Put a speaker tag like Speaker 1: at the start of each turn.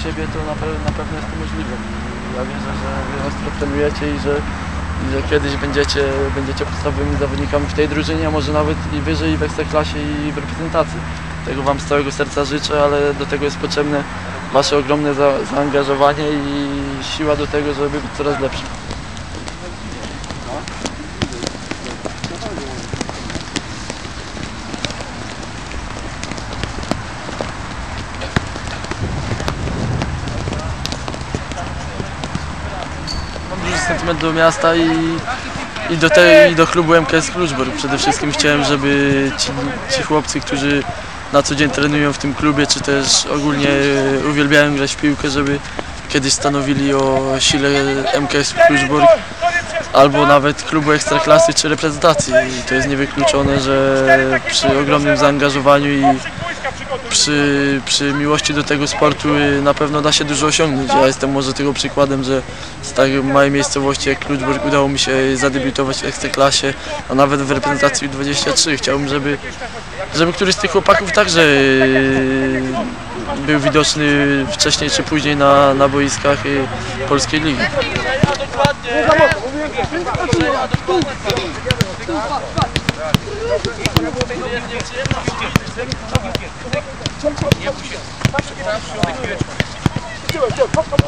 Speaker 1: siebie, to na pewno jest to możliwe. I ja wierzę, że wy ostro trenujecie i że kiedyś będziecie podstawowymi zawodnikami w tej drużynie, a może nawet i wyżej, i w Ekstraklasie, i w reprezentacji. Tego Wam z całego serca życzę, ale do tego jest potrzebne Wasze ogromne zaangażowanie i siła do tego, żeby być coraz lepszym. Mam duży sentyment do miasta i do klubu MKS Kluczbork. Przede wszystkim chciałem, żeby ci chłopcy, którzy na co dzień trenują w tym klubie, czy też ogólnie uwielbiają grać w piłkę, żeby kiedyś stanowili o sile MKS Kluczbork albo nawet klubu Ekstraklasy czy reprezentacji. I to jest niewykluczone, że przy ogromnym zaangażowaniu i przy miłości do tego sportu na pewno da się dużo osiągnąć. Ja jestem może tego przykładem, że z tak małej miejscowości jak Kluczbork udało mi się zadebiutować w Ekstraklasie, a nawet w reprezentacji U23. Chciałbym, żeby któryś z tych chłopaków także był widoczny wcześniej czy później na boiskach polskiej ligi. Nie bój się.